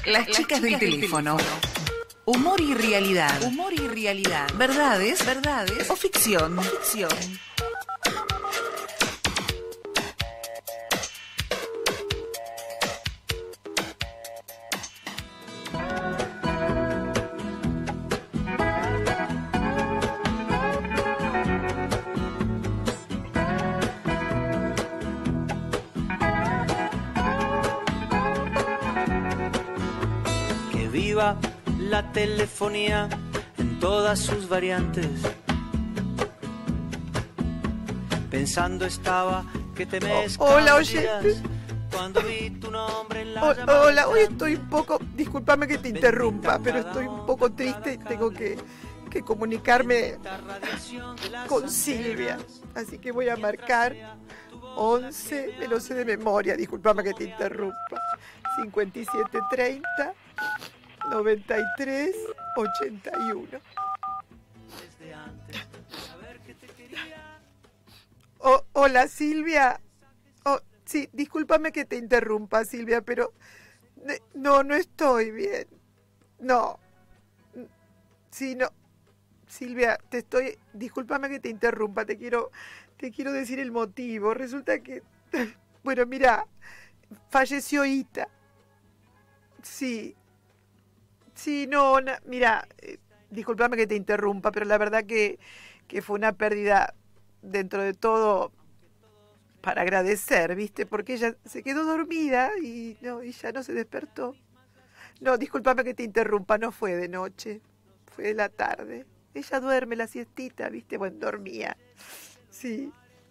Las chicas del teléfono. Humor y realidad. Verdades o ficción. Que viva la telefonía en todas sus variantes. Pensando estaba que te me Hola, escabullías oyentes. cuando vi tu nombre en la Hola, hoy estoy un poco, discúlpame que te interrumpa, pero estoy un poco triste y tengo que comunicarme con Silvia. Así que voy a marcar 11, me lo sé de memoria, discúlpame que te interrumpa. 5730 93 81. Hola, Silvia. Sí, discúlpame que te interrumpa, Silvia, pero no estoy bien. No. Sí, no. Silvia, discúlpame que te interrumpa, te quiero decir el motivo. Resulta que, bueno, mira, falleció Ita. Sí, no, mira, discúlpame que te interrumpa, pero la verdad que fue una pérdida dentro de todo para agradecer, ¿viste? Porque ella se quedó dormida y ya no se despertó. No, discúlpame que te interrumpa, no fue de noche, fue de la tarde. Ella duerme la siestita, ¿viste? Bueno, dormía. Sí,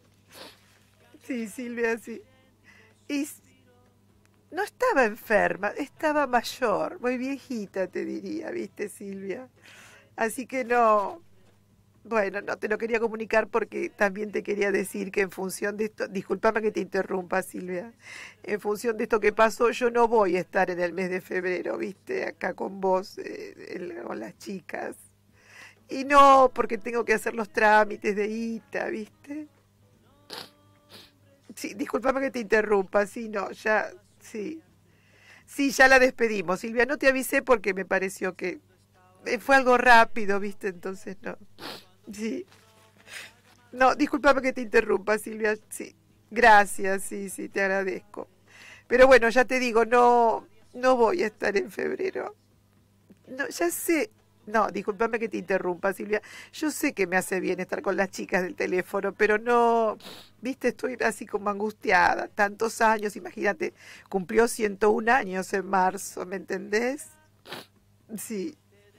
Silvia, sí. Y no estaba enferma, estaba mayor, muy viejita, te diría, ¿viste, Silvia? Así que no te lo quería comunicar porque también te quería decir que en función de esto, discúlpame que te interrumpa, Silvia, en función de esto que pasó, yo no voy a estar en el mes de febrero, ¿viste? Acá con vos, con las chicas. Y no, porque tengo que hacer los trámites de Ita, ¿viste? Sí, discúlpame que te interrumpa, sí, ya la despedimos, Silvia, no te avisé porque me pareció que fue algo rápido, ¿viste? Entonces no. Sí. No, discúlpame que te interrumpa, Silvia, sí. Gracias, sí, te agradezco. Pero bueno, ya te digo, no voy a estar en febrero. No, ya sé. No, discúlpame que te interrumpa, Silvia. Yo sé que me hace bien estar con las chicas del teléfono, pero no, viste, estoy así como angustiada. Tantos años, imagínate, cumplió 101 años en marzo, ¿me entendés? Sí.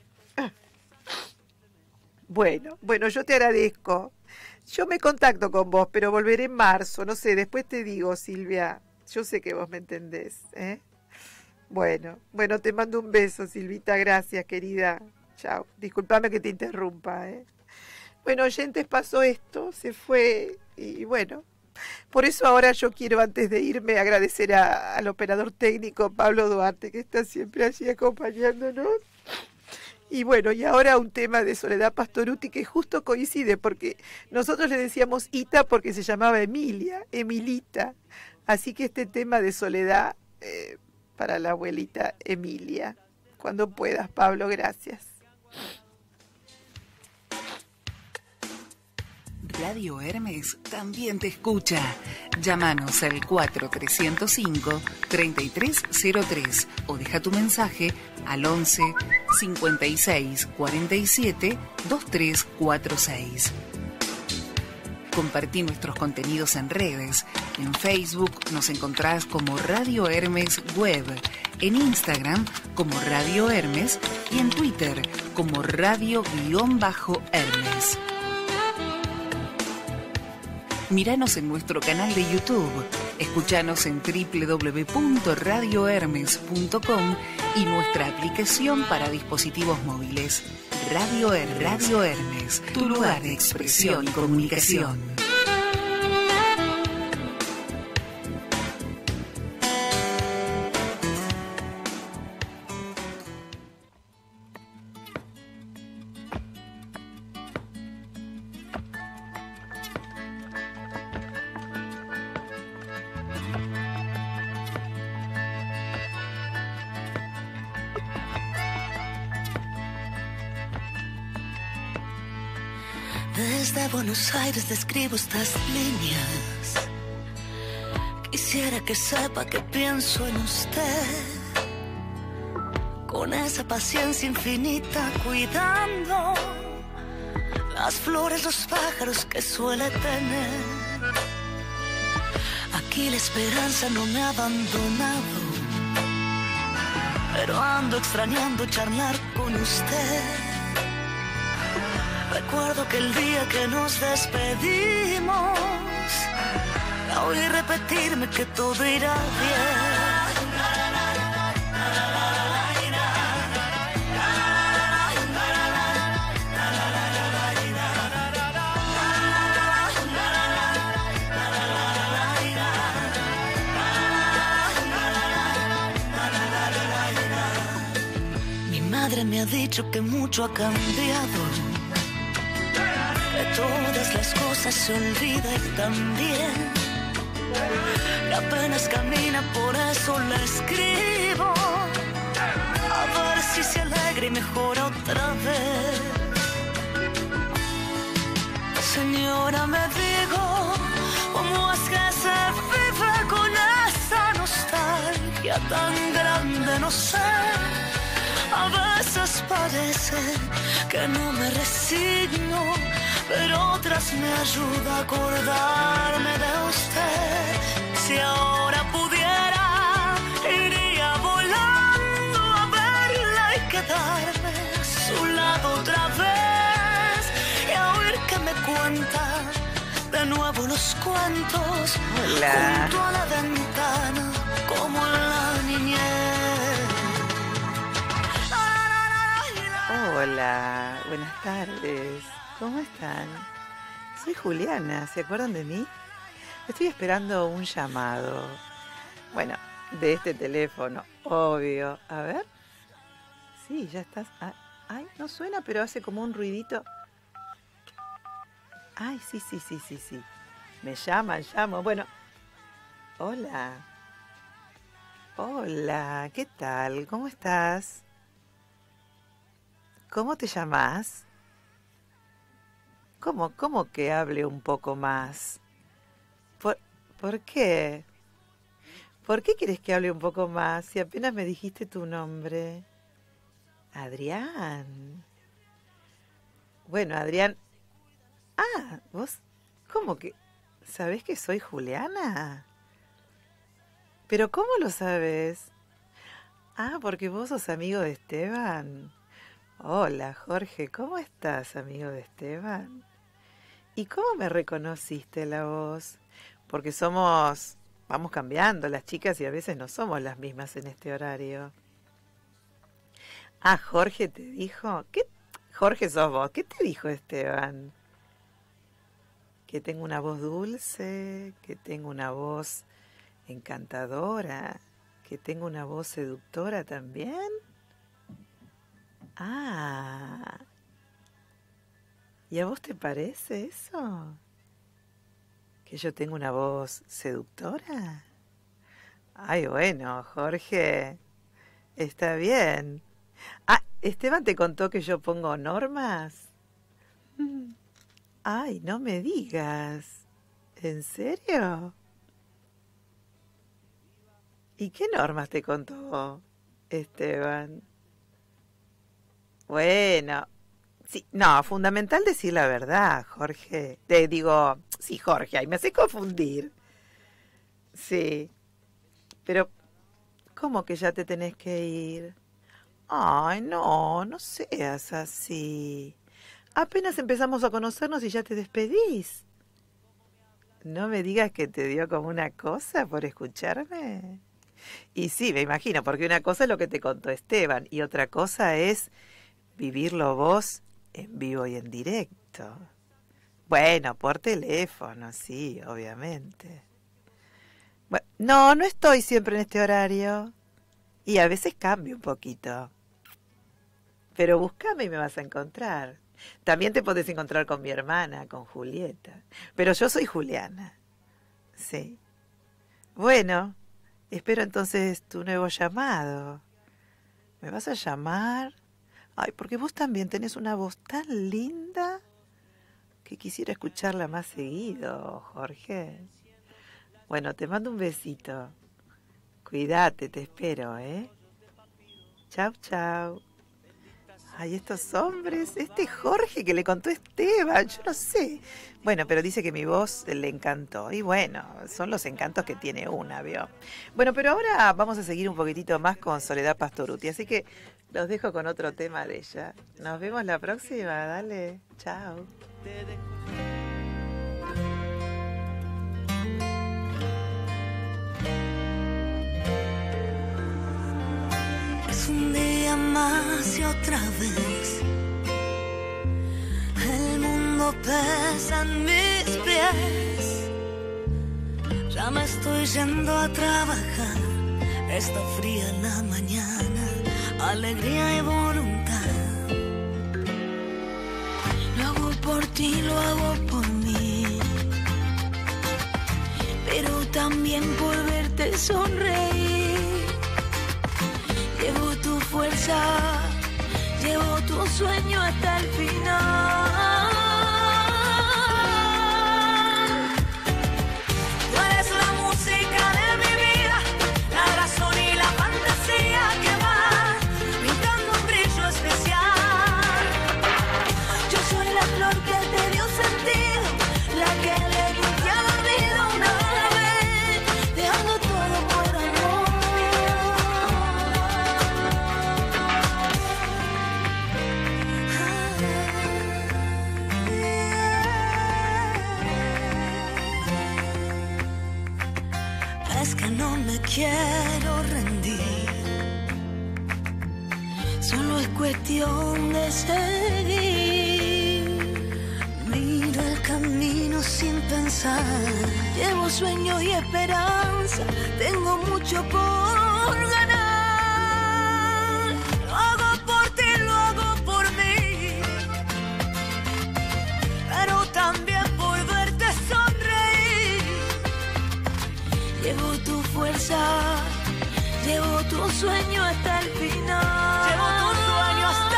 Bueno, yo te agradezco. Yo me contacto con vos, pero volveré en marzo, no sé, después te digo, Silvia. Yo sé que vos me entendés, ¿eh? Bueno, te mando un beso, Silvita, gracias, querida. Chao, discúlpame que te interrumpa, ¿eh? Bueno, oyentes, pasó esto, se fue y bueno, por eso ahora yo quiero, antes de irme, agradecer al operador técnico Pablo Duarte, que está siempre allí acompañándonos. Y bueno, y ahora un tema de Soledad Pastorutti que justo coincide, porque nosotros le decíamos Ita porque se llamaba Emilita. Así que este tema de Soledad para la abuelita Emilia. Cuando puedas, Pablo, gracias. Radio Hermes también te escucha. Llámanos al 4305-3303 o deja tu mensaje al 11 56 47 2346. Compartí nuestros contenidos en redes. En Facebook nos encontrás como Radio Hermes Web, en Instagram como Radio Hermes y en Twitter como Radio-Hermes. Míranos en nuestro canal de YouTube, escuchanos en www.radiohermes.com y nuestra aplicación para dispositivos móviles. Radio Hermes, tu lugar de expresión y comunicación. Desde Buenos Aires te escribo estas líneas. Quisiera que sepa que pienso en usted, con esa paciencia infinita, cuidando las flores, los pájaros que suele tener. Aquí la esperanza no me ha abandonado, pero ando extrañando charlar con usted. Recuerdo que el día que nos despedimos, la oí repetirme que todo irá bien. Mi madre me ha dicho que mucho ha cambiado, que todas las cosas se olvidan también, que apenas camina, por eso la escribo, a ver si se alegra y mejora otra vez. Señora, me digo, ¿cómo es que se vive con esa nostalgia tan grande? No sé, a veces parece que no me resigno, pero otras me ayuda a acordarme de usted. Si ahora pudiera, iría volando a verla y quedarme a su lado otra vez, y a oír que me cuenta de nuevo los cuentos. Hola. Junto a la ventana, como en la niñez. Hola, buenas tardes. ¿Cómo están? Soy Juliana, ¿se acuerdan de mí? Estoy esperando un llamado. Bueno, de este teléfono, obvio. A ver. Sí, ya estás. Ay, no suena, pero hace como un ruidito. Ay, sí. Me llamo. Bueno. Hola. Hola, ¿qué tal? ¿Cómo estás? ¿Cómo te llamas? ¿Cómo que hable un poco más? ¿Por qué? ¿Por qué quieres que hable un poco más si apenas me dijiste tu nombre? Adrián. Bueno, Adrián. Ah, vos, ¿cómo que? ¿Sabés que soy Juliana? ¿Pero cómo lo sabes? Ah, porque vos sos amigo de Esteban. Hola, Jorge, ¿cómo estás, amigo de Esteban? ¿Y cómo me reconociste la voz? Porque vamos cambiando las chicas y a veces no somos las mismas en este horario. Ah, Jorge te dijo. ¿Qué? Jorge sos vos. ¿Qué te dijo Esteban? Que tengo una voz dulce, que tengo una voz encantadora, que tengo una voz seductora también. Ah, ¿y a vos te parece eso? ¿Que yo tengo una voz seductora? Ay, bueno, Jorge, está bien. Ah, ¿Esteban te contó que yo pongo normas? Ay, no me digas. ¿En serio? ¿Y qué normas te contó Esteban? Bueno, sí, no, fundamental decir la verdad, Jorge. Te digo, sí, Jorge, ahí me hace confundir. Sí, pero ¿cómo que ya te tenés que ir? Ay, no seas así. Apenas empezamos a conocernos y ya te despedís. No me digas que te dio como una cosa por escucharme. Y sí, me imagino, porque una cosa es lo que te contó Esteban y otra cosa es vivirlo vos en vivo y en directo. Bueno, por teléfono, sí, obviamente. Bueno, no estoy siempre en este horario. Y a veces cambio un poquito. Pero búscame y me vas a encontrar. También te podés encontrar con mi hermana, con Julieta. Pero yo soy Juliana. Sí. Bueno, espero entonces tu nuevo llamado. ¿Me vas a llamar? Ay, porque vos también tenés una voz tan linda. que quisiera escucharla más seguido, Jorge. Bueno, te mando un besito. Cuídate, te espero, ¿eh? Chau, chau. Ay, estos hombres, este Jorge que le contó Esteban, yo no sé. Bueno, pero dice que mi voz le encantó. Y bueno, son los encantos que tiene una, ¿vio? Bueno, pero ahora vamos a seguir un poquitito más con Soledad Pastorutti. Así que los dejo con otro tema de ella. Nos vemos la próxima, dale. Chao. Es un día más y otra vez el mundo pesa en mis pies. Ya me estoy yendo a trabajar. Está fría la mañana, alegría y voluntad. Lo hago por ti, lo hago por mí, pero también por verte sonreír. Llevo tu fuerza, llevo tu sueño hasta el final. Tú eres la música de mi vida, la razón y la fantasía que va pintando un brillo especial. Yo soy la flor que te dio sentido, la que le limpia la vida una vez, dejando todo por amor. Es que no me quiero rendir, solo es cuestión de seguir. Miro el camino sin pensar, llevo sueños y esperanza, tengo mucho por ganar. Lo hago por ti, lo hago por mí, pero también por verte sonreír. Llevo tu fuerza, llevo tu sueño hasta el final. Llevo tu sueño hasta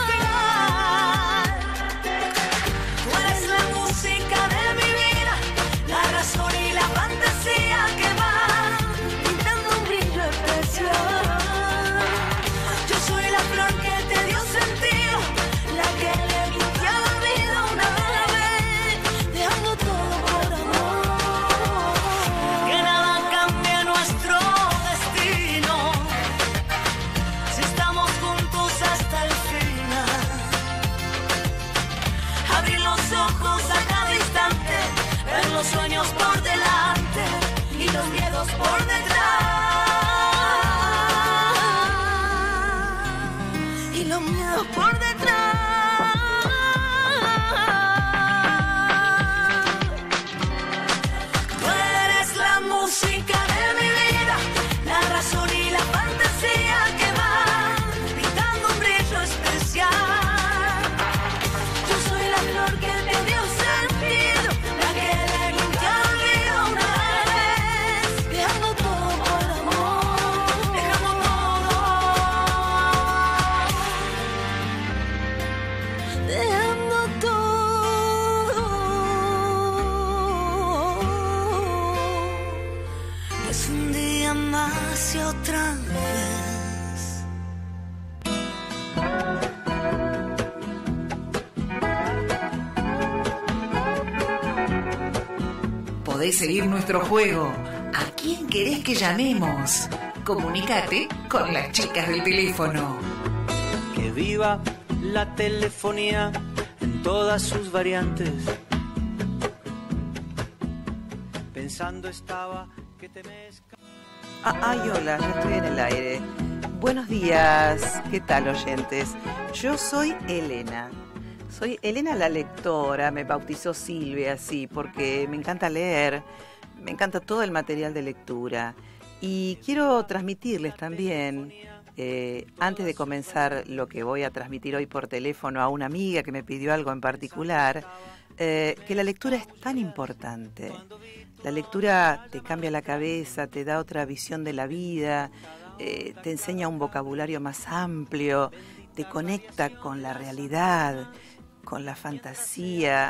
el final. Tú eres la música de mi vida, la razón y la fantasía que va pintando un brillo especial. Yo soy la flor que te dio sentido, la que le limpia la vida una vez, dejando todo por amor. Que nada cambie nuestro destino, si estamos juntos hasta el final. Abrir los ojos a cada instante, ver los sueños por delante y los miedos por detrás. Y los miedos por detrás. Tú eres la música de mi vida, la razón y la fantasía que va pintando un brillo especial. Yo soy la flor que te dio sentido, la que le limpia la vida una vez, dejando todo por amor, dejando todo, dejando todo. Es un día más y otra vez. Podés seguir nuestro juego. ¿A quién querés que llamemos? Comunicate con las chicas del teléfono. Que viva la telefonía en todas sus variantes. Pensando estaba que te mezcla. Ay, hola, ya estoy en el aire. Buenos días, ¿qué tal, oyentes? Yo soy Elena. Soy Elena la lectora, me bautizó Silvia así, porque me encanta leer, me encanta todo el material de lectura. Y quiero transmitirles también, antes de comenzar lo que voy a transmitir hoy por teléfono a una amiga que me pidió algo en particular, que la lectura es tan importante. La lectura te cambia la cabeza, te da otra visión de la vida, te enseña un vocabulario más amplio, te conecta con la realidad, con la fantasía,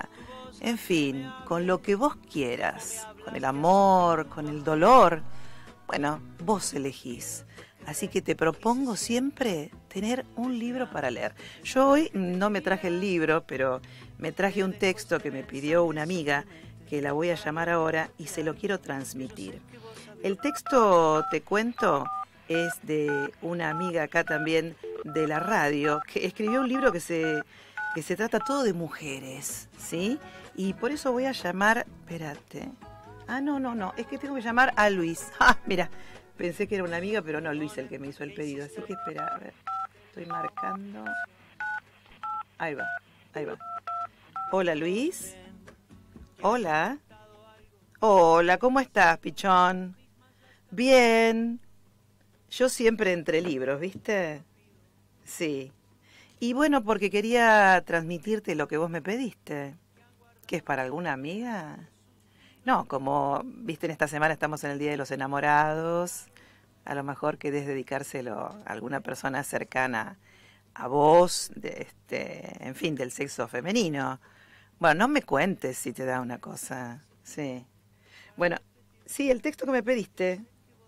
en fin, con lo que vos quieras, con el amor, con el dolor. Bueno, vos elegís. Así que te propongo siempre tener un libro para leer. Yo hoy no me traje el libro, pero me traje un texto que me pidió una amiga, que la voy a llamar ahora y se lo quiero transmitir. El texto, te cuento, es de una amiga acá también de la radio, que escribió un libro que se trata todo de mujeres, ¿sí? Y por eso voy a llamar, espérate. No, es que tengo que llamar a Luis. Mira, pensé que era una amiga, pero no, Luis el que me hizo el pedido. Así que espera, a ver, estoy marcando. Ahí va. Hola, Luis. Hola, ¿cómo estás, pichón? Bien. Yo siempre entre libros, ¿viste? Sí. Y bueno, porque quería transmitirte lo que vos me pediste. ¿Qué es para alguna amiga? No, como viste, en esta semana estamos en el Día de los Enamorados. A lo mejor querés dedicárselo a alguna persona cercana a vos, en fin, del sexo femenino. Bueno, no me cuentes si te da una cosa. Sí. Bueno, sí, el texto que me pediste.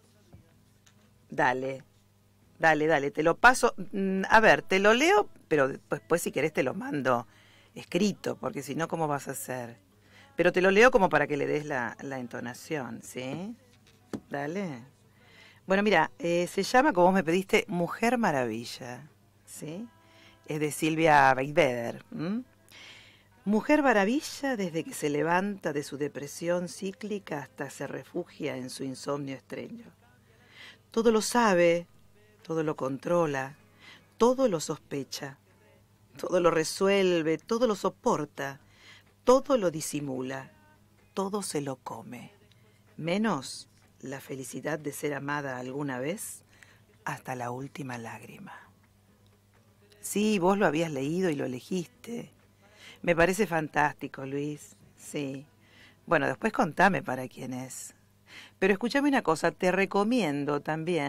Dale, te lo paso. A ver, te lo leo, pero después si querés te lo mando escrito, porque si no, ¿cómo vas a hacer? Pero te lo leo como para que le des la entonación, ¿sí? Dale. Bueno, mira, se llama, como vos me pediste, Mujer Maravilla, ¿sí? Es de Silvia Beigbeder. Mujer Maravilla desde que se levanta de su depresión cíclica hasta se refugia en su insomnio extraño. Todo lo sabe, todo lo controla, todo lo sospecha, todo lo resuelve, todo lo soporta, todo lo disimula, todo se lo come, menos la felicidad de ser amada alguna vez hasta la última lágrima. Sí, vos lo habías leído y lo elegiste. Me parece fantástico, Luis, sí. Bueno, después contame para quién es. Pero escúchame una cosa, te recomiendo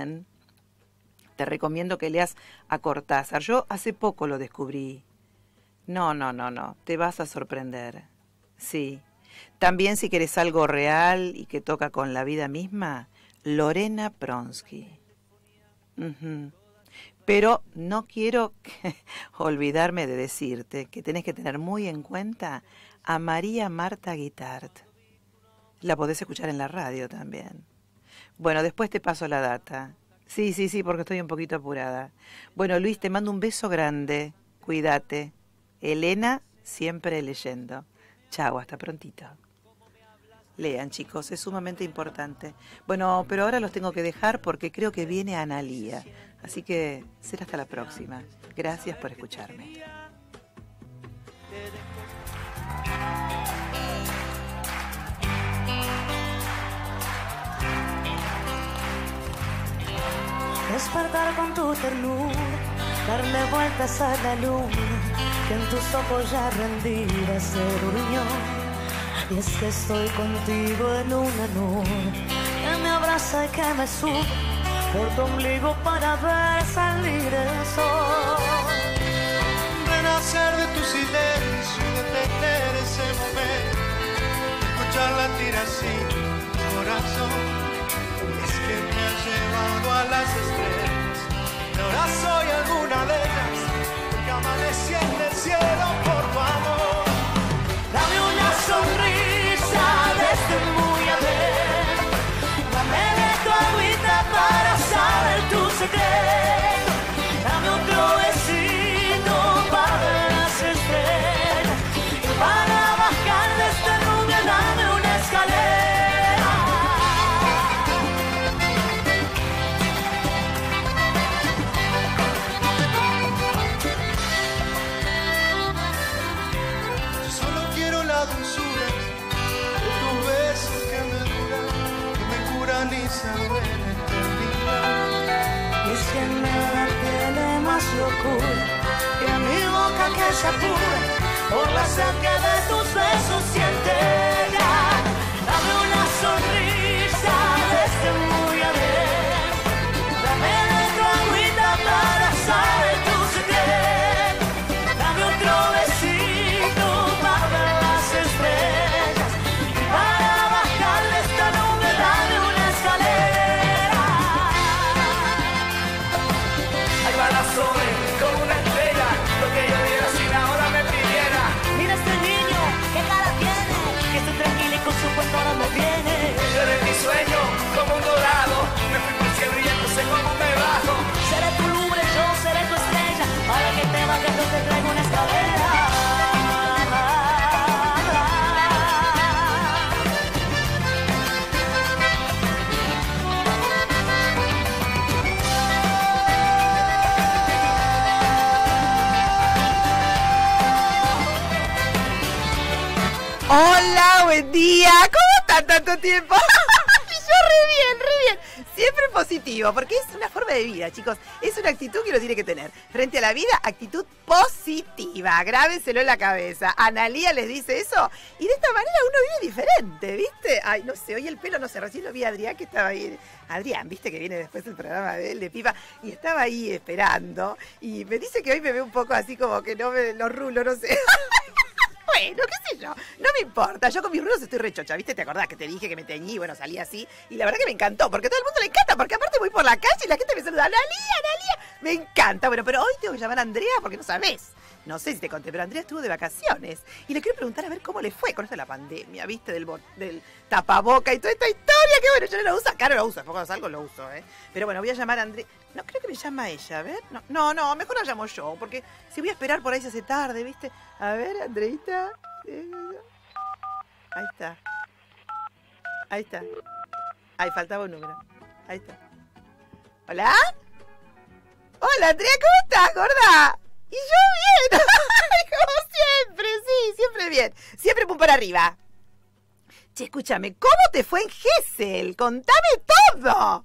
que leas a Cortázar. Yo hace poco lo descubrí. No, te vas a sorprender. Sí. También si querés algo real y que toca con la vida misma, Lorena Pronsky. Pero no quiero olvidarme de decirte que tenés que tener muy en cuenta a María Marta Guitart. La podés escuchar en la radio también. Bueno, después te paso la data. Sí, porque estoy un poquito apurada. Bueno, Luis, te mando un beso grande. Cuídate. Elena, siempre leyendo. Chau, hasta prontito. Lean, chicos, es sumamente importante. Bueno, pero ahora los tengo que dejar porque creo que viene Analía. Así que será hasta la próxima. Gracias por escucharme. Despertar con tu ternura, darle vueltas a la luna, que en tus ojos ya rendida se durmió. Y es que estoy contigo en una nube, que me abraza y que me sube por tu ombligo para ver salir el sol. Renacer de tu silencio y detener ese momento, escuchar latir así tu corazón. Es que me has llevado a las estrellas y ahora soy alguna de ellas, porque amanecí en el cielo por tu amor. Dame una sonrisa desde muy adentro, dame de tu agüita para saber tu secreto, dame otro besito para ver las estrellas, y para bajar de esta nube dame una escalera. Ni saber eternidad. Y es que nada tiene más locura que mi boca que se apura por la sed que de tus besos siente ya. Dame una sonrisa desde muy adentro, dame de tu agüita para saber tu secreto, dame otro besito para ver las estrellas. yo te traigo una escalera. Hola, buen día. ¿Cómo están tanto tiempo? Yo re bien. Siempre positivo, porque es una forma de vida, chicos. Es una actitud que uno tiene que tener. Frente a la vida, actitud positiva. Grábenselo en la cabeza. Analía les dice eso y de esta manera uno vive diferente, ¿viste? Ay, no sé, hoy el pelo no sé. Recién lo vi a Adrián que estaba ahí. Adrián, ¿viste? Que viene después del programa de él, de Pipa. Y estaba ahí esperando. Y me dice que hoy me ve un poco así como que no me los rulos, no sé. Bueno, qué sé yo, no me importa, yo con mis rulos estoy rechocha, ¿viste? ¿Te acordás que te dije que me teñí? Bueno, salí así y la verdad que me encantó, porque a todo el mundo le encanta, porque aparte voy por la calle y la gente me saluda, Analía, me encanta. Bueno, pero hoy tengo que llamar a Andrea porque no sabés, no sé si te conté, pero Andrea estuvo de vacaciones y le quiero preguntar a ver cómo le fue con esto de la pandemia, ¿viste? Del tapaboca y toda esta historia, que bueno, yo no lo uso, acá no lo uso, después cuando salgo lo uso, ¿eh? Pero bueno, voy a llamar a Andrea. No, creo que me llama ella, a ver. No, mejor la llamo yo, porque si voy a esperar por ahí se hace tarde, ¿viste? A ver, Andreita. Ahí está. Ahí faltaba un número. Ahí está. ¿Hola? Hola, Andrea, ¿cómo estás, gorda? Y yo bien. Como siempre, sí, siempre bien. Siempre pum para arriba. Che, escúchame, ¿cómo te fue en Gesell? Contame todo.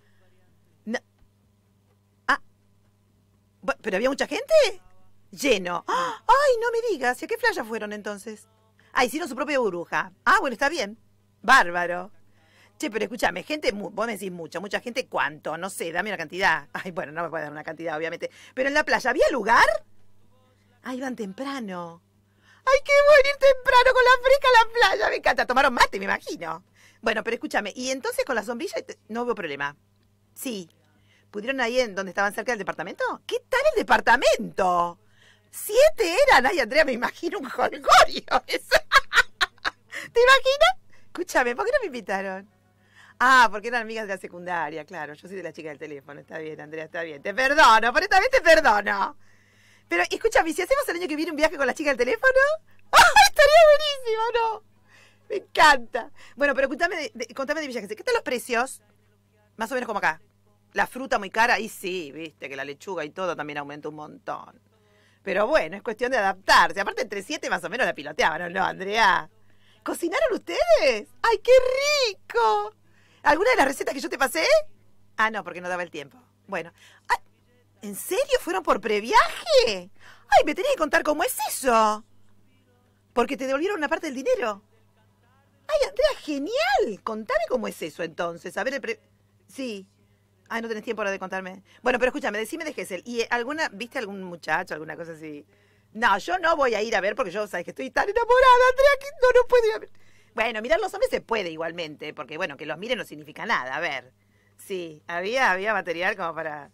¿Pero había mucha gente? Lleno. Ay, no me digas. ¿Y a qué playa fueron entonces? Ah, hicieron su propia burbuja. Ah, bueno, está bien. Bárbaro. Che, pero escúchame, gente, vos me decís mucha gente, ¿cuánto? No sé, dame una cantidad. Ay, bueno, no me puede dar una cantidad, obviamente. Pero en la playa, ¿había lugar? Ah, iban temprano. Ay, qué bueno ir temprano con la fresca a la playa. Me encanta. Tomaron mate, me imagino. Bueno, pero escúchame, y entonces con la sombrilla no hubo problema. Sí. ¿Pudieron ahí en donde estaban cerca del departamento? ¿Qué tal el departamento? 7 eran. Ay, Andrea, me imagino un jolgorio. ¿Te imaginas? Escúchame, ¿por qué no me invitaron? Ah, porque eran amigas de la secundaria, claro. Yo soy de la chica del teléfono. Está bien, Andrea, está bien. Te perdono, por esta vez te perdono. Pero, escúchame, ¿si hacemos el año que viene un viaje con la chica del teléfono? ¡Ah, estaría buenísimo, no! Me encanta. Bueno, pero contame de Villa Gesell. ¿Qué tal los precios? Más o menos como acá. La fruta muy cara, y sí, viste, que la lechuga y todo también aumenta un montón. Pero bueno, es cuestión de adaptarse. Aparte, entre 7 más o menos la piloteaban, ¿no, Andrea? ¿Cocinaron ustedes? ¡Ay, qué rico! ¿Alguna de las recetas que yo te pasé? Ah, no, porque no daba el tiempo. Bueno. Ay, ¿en serio fueron por previaje? Ay, me tenés que contar cómo es eso. Porque te devolvieron una parte del dinero. Ay, Andrea, genial. Contame cómo es eso entonces. A ver, sí. Ay, no tenés tiempo ahora de contarme. Bueno, pero escúchame, decime de Gesell. ¿Y viste algún muchacho, alguna cosa así? No, yo no voy a ir a ver porque yo, sabes que estoy tan enamorada, Andrea, que no puedo ir a ver. Bueno, mirar los hombres se puede igualmente, porque bueno, que los miren no significa nada. A ver. Sí, había material como para...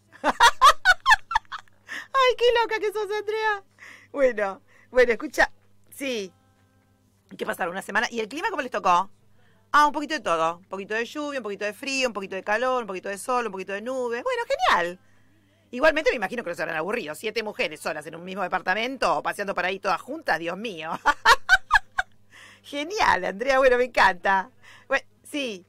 Ay, qué loca que sos, Andrea. Bueno, escucha. Sí. ¿Qué pasaron? ¿Una semana? ¿Y el clima cómo les tocó? Ah, un poquito de todo. Un poquito de lluvia, un poquito de frío, un poquito de calor, un poquito de sol, un poquito de nubes. Bueno, genial. Igualmente me imagino que no se habrán aburrido. 7 mujeres solas en un mismo departamento, paseando por ahí todas juntas, Dios mío. Genial, Andrea, bueno, me encanta. Bueno, sí.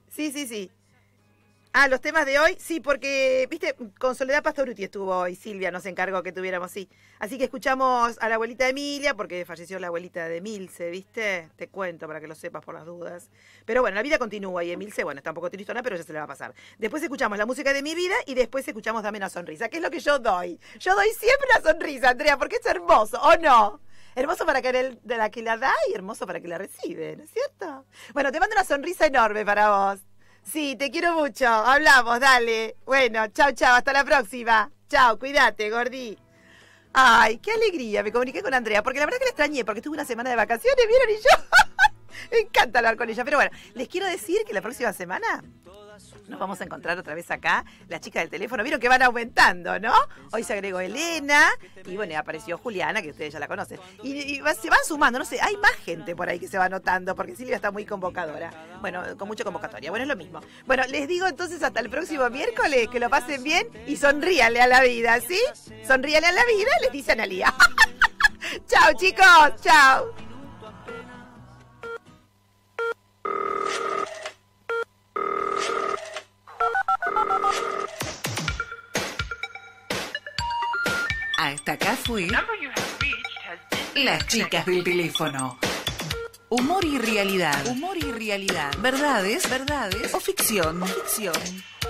Ah, los temas de hoy, sí, porque, viste, con Soledad Pastoruti estuvo hoy, Silvia nos encargó que tuviéramos, sí. Así que escuchamos a la abuelita de Emilia, porque falleció la abuelita de Emilce, ¿viste? Te cuento para que lo sepas por las dudas. Pero bueno, la vida continúa y Emilce, bueno, está un poco tristona, pero ya se le va a pasar. Después escuchamos la música de mi vida y después escuchamos Dame una sonrisa, que es lo que yo doy. Yo doy siempre una sonrisa, Andrea, porque es hermoso, ¿o no? Hermoso para que de la que la da y hermoso para que la recibe, ¿no es cierto? Bueno, te mando una sonrisa enorme para vos. Sí, te quiero mucho. Hablamos, dale. Bueno, chau, hasta la próxima. Chau, cuídate, gordí. Ay, qué alegría, me comuniqué con Andrea, porque la verdad que la extrañé, porque tuve una semana de vacaciones, ¿vieron? Y yo, me encanta hablar con ella. Pero bueno, les quiero decir que la próxima semana Nos vamos a encontrar otra vez acá, las chicas del teléfono. Vieron que van aumentando, ¿no? Hoy se agregó Elena y bueno, apareció Juliana, que ustedes ya la conocen. Y se van sumando, no sé, hay más gente por ahí que se va anotando, porque Silvia está muy convocadora. Bueno, con mucha convocatoria. Bueno, es lo mismo. Bueno, les digo entonces hasta el próximo miércoles, que lo pasen bien y sonríale a la vida, ¿sí? Sonríale a la vida, les dice Analía. Chao, chicos, chao. Hasta acá fue Las Chicas del Teléfono. Humor y realidad. Humor y realidad. Verdades o ficción.